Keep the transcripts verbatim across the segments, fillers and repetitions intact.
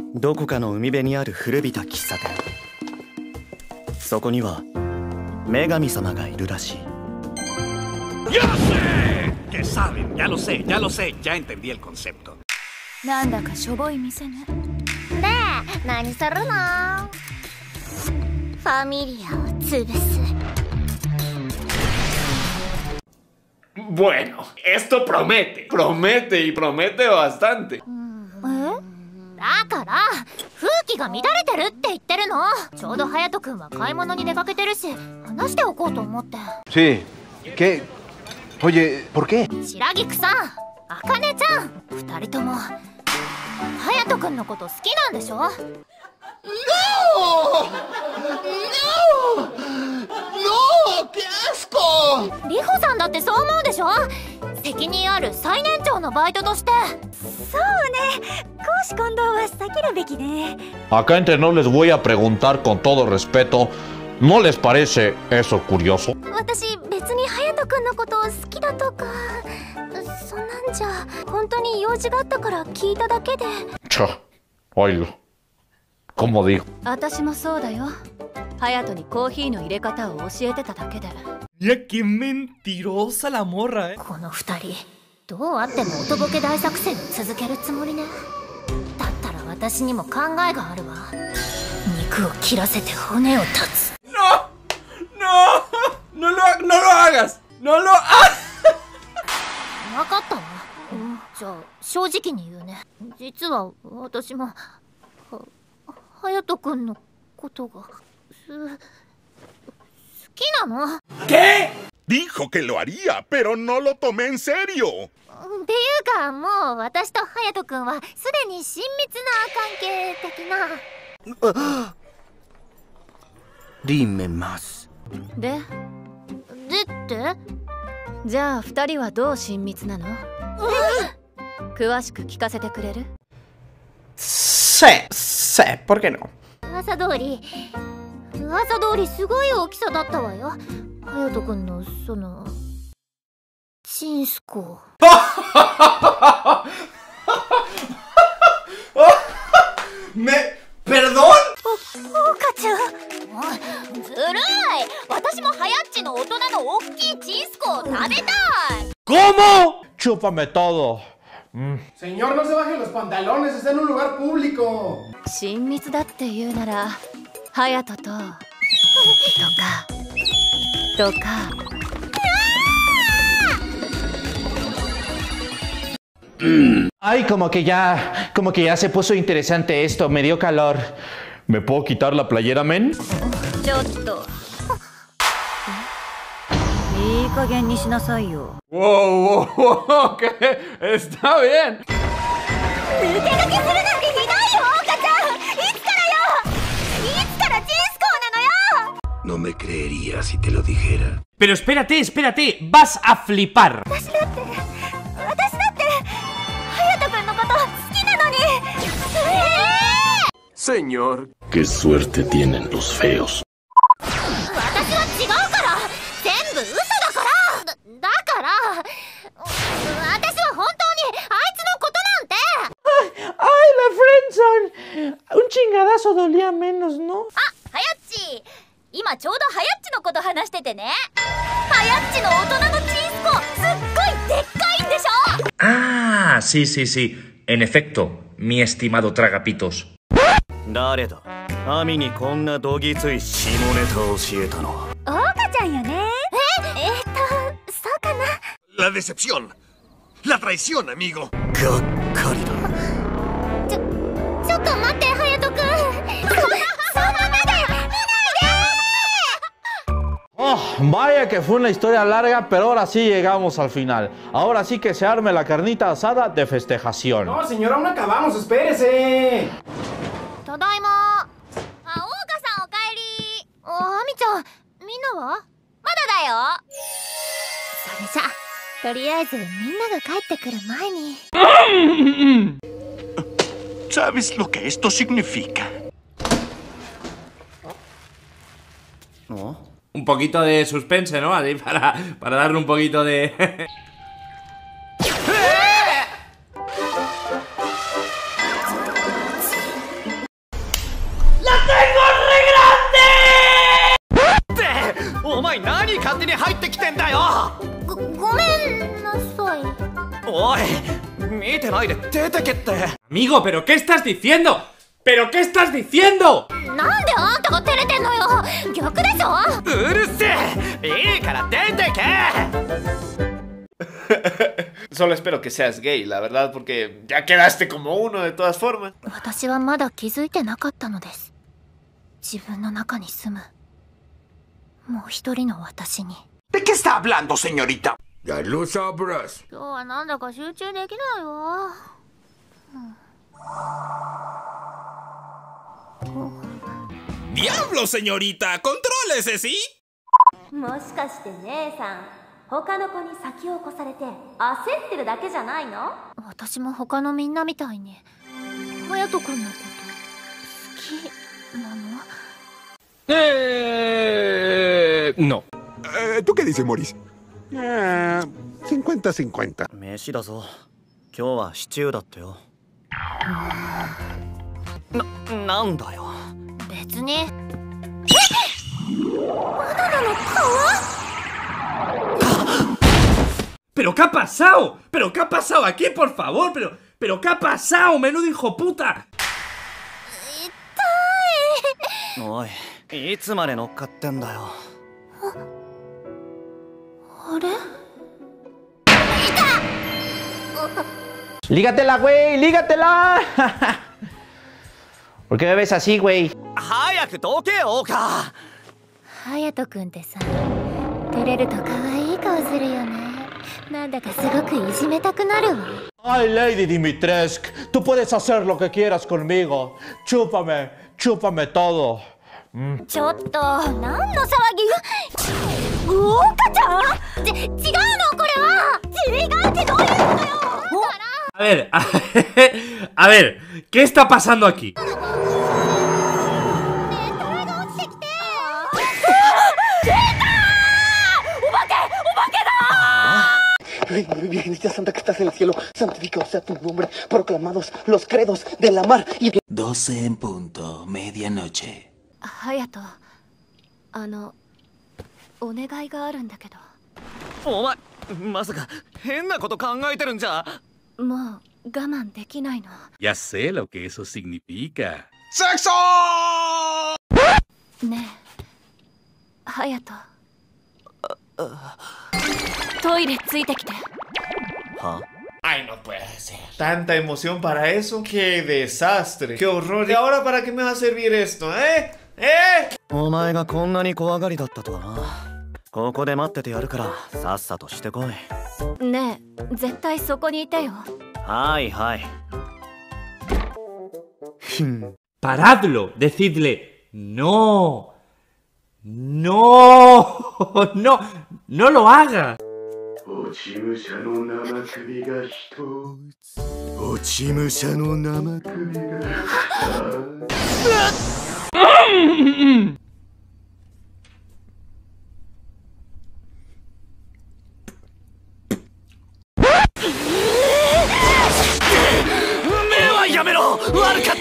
どこかの海辺にある古びた喫茶店。そこには女神様がいるらしい。 ¡Ya sé! Que saben, ya lo sé, ya lo sé, ya entendí el concepto. なんだかしょぼい店ね。 で、何するの？ファミリアを潰す。 Bueno, esto promete, promete y promete bastante. え？だから風紀が乱れてるって言ってるの。ちょうど隼人君は買い物に出かけてるし、話しておこうと思って。 Sí. ¿Qué? Oye, ¿por qué? 白菊さん、茜ちゃん、二人とも隼人君のこと好きなんでしょ？ ¡No! ¡No! ¡Qué asco! リホさんだってそう思うでしょ？責任ある最年長のバイトとして。そうね、公私混同は避けるべきね。 Acá entre nos les voy a preguntar con todo respeto, ¿no les parece eso curioso? 私別に隼人君のこと好きだとかそんなんじゃ。本当に用事があったから聞いただけで。 Cha, oílo. ¿Cómo digo? 私もそうだよ。隼人にコーヒーの入れ方を教えてただけで。 Mira qué mentirosa la morra, eh. この二人どうあってもおとぼけ大作戦を続けるつもりね。だったら私にも考えがあるわ。肉を切らせて骨を断つ。 ¡No! ¡No! ¡No lo, no lo hagas! ¡No lo hagas! 分かったわ。じゃあ正直に言うね。実は私も隼人君のことがす好きなの。 ¿Qué? Dijo que lo haría, pero no lo tomé en serio. っていうかもう私と隼人君はすでに親密な関係的な。 リンメマス。 で？ でってじゃあ二人はどう親密なの？詳しく聞かせてくれる？ Sí, sí, ¿por qué no? 噂通り噂通りすごい大きさだったわよ。隼人君のそのチンスコ。 Me... ¿Perdón? お岡ちゃん、ずるい。私もはやっちの大人の大きいチンスコを食べたい。 ¿Cómo? Chúpame todo. Mm. Señor, no se baje los pantalones, está en un lugar público. 親密だって言うなら隼人ととかとか。 Ay, como que ya, como que ya se puso interesante esto, me dio calor. ¿Me puedo quitar la playera, men? ちょっといい加減にしなさいよ。 Wow, wow, wow, ¿qué? Está bien. 抜け駆けするなんてひどいよ、岡ちゃん。いつからよ。いつからチンスコなのよ。 No me creería si te lo dijera. Pero espérate, espérate, vas a flipar. 私だって私だって隼人君のこと好きなのに。 Señor, qué suerte tienen los feos. 私は違うから。全部嘘だから。だ, だから私は本当にあいつのことなんて。 ¡Ay, la friendzone! Un chingadazo dolía menos, ¿no? あ、はやっち、今ちょうどはやっちのこと話しててね。はやっちの大人のチンスコすっごいでっかいんでしょ。 Ah, sí, sí, sí. En efecto, mi estimado tragapitos. 誰だ？アミにこんなどぎつい下ネタを教えたのは。 岡ちゃんよね。え、えー、っと、そうかな。 La decepción. La traición, amigo. がっかりだ。 ちょ、ちょっと待って、隼人君。そ、そんな目で見ないで。 Oh, vaya que fue una historia larga, pero ahora sí llegamos al final. Ahora sí que se arme la carnita asada de festejación. No, señora, aún no acabamos, espérese. ただいま。あ、大岡さんおかえり。あ、アミちゃん、みんなは？まだだよ。それじゃ、とりあえずみんなが帰ってくる前に。 ¿Sabes lo que esto significa? ¿No? Un poquito de suspense, ¿no? Así para, para darle un poquito de... 手に入ってきてんだよ。 ご、ごめんなさい。 おい、見てないで出てけって。 Amigo, ¿pero qué estás diciendo? ¿Pero qué estás diciendo? なんであんたが照れてんのよ。逆でしょ。 うるせえ、いいから出てけ。 Solo espero que seas gay, la verdad, porque ya quedaste como uno de todas formas. 私はまだ気づいてなかったのです。自分の中に住むもう一人の私に。 ¿De qué está hablando, señorita? Ya lo sabrás. 今日はなんだか集中できないわ。 Diablo, señorita, contrólese, ¿sí? もしかして姉さん、他の子に先を越されて焦ってるだけじゃないの？ 私も他のみんなみたいに隼人君のこと好きなの？ Eh, no. Eh, ¿Tú qué dices, Morris? Eh, cincuenta cincuenta. 飯だぞ。今日はシチューだってよ。な、なんだよ。 別に。え？バナナの皮 ¿Pero qué ha pasado? ¿Pero qué ha pasado aquí, por favor? ¿Pero, pero qué ha pasado? ¡Menudo hijo puta! 痛い。おい、いつまで乗っかってんだよ。 あれ？ ¡Lígatela, güey! ¡Lígatela! ¿Por qué me ves así, güey? 早くどけよ、か。 隼人君ってさ、照れると可愛い顔するよね。なんだかすごくいじめたくなるわ。 Ay, Lady Dimitrescu, tú puedes hacer lo que quieras conmigo. Chúpame, chúpame todo. ちょっと、何の騒ぎ？ウオカちゃん？ち、違うのこれは。違うってどういうことよ。 A ver, a ver, a ver, ¿qué está pasando aquí? Virgencita Santa que estás en el cielo, santificado sea tu nombre, proclamados los credos de la mar y... doce en punto, medianoche. 隼人、あの、お願いがあるんだけど。 お前、まさか変なこと考えてるんじゃ。 もう我慢できないの。 Ya sé lo que eso significa. ¡Sexo! ねえ、隼人。トイレついてきて。 は？ Ay, no puede ser. Tanta emoción para eso. ¡Qué desastre! ¡Qué horror! ¿Y ahora para qué me va a servir esto, eh? ¿Eh? お前がこんなに怖がりだったとはな。ここで待っててやるからさっさとしてこい。 ねえ、絶対そこにいてよ。 はいはい。 Paradlo, decidle no, no, no, no lo haga. 落ち武者の生首が一つ。 落ち武者の生首が二つ。やめろ、悪かった。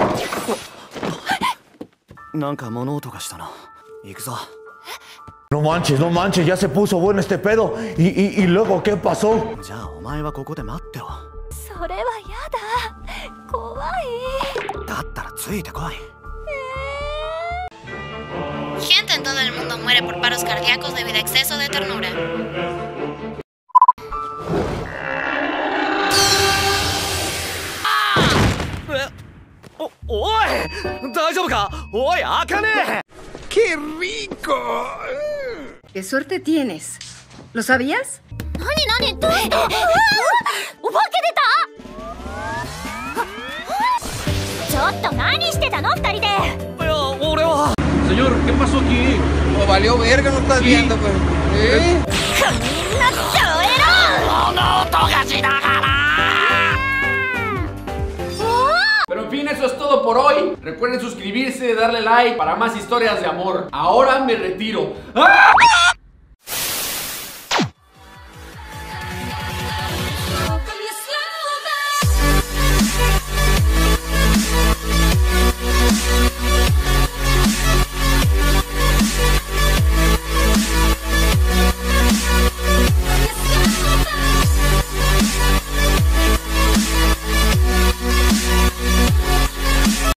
なんか物音がしたな。行くぞ。 No manches, no manches, ya se puso bueno este pedo. ¿Y, y, y luego qué pasó? じゃあお前はここで待ってろ。 それはやだ。怖い。 だったらついてこい。 Gente en todo el mundo muere por paros cardíacos debido a exceso de ternura. お、おい、大丈夫か？おい、あかね。 ¡Qué rico! ¡Qué suerte tienes! ¿Lo sabías? なになに、どうした？お化け出た？ちょっと何してたの二人で。 いや、俺は。 Señor, ¿qué pasó aquí? Oh, valió verga, no estás viendo, pues. ¿Eh? Pero en fin, eso es todo por hoy. Recuerden suscribirse, darle like para más historias de amor. Ahora me retiro. ¡Ah!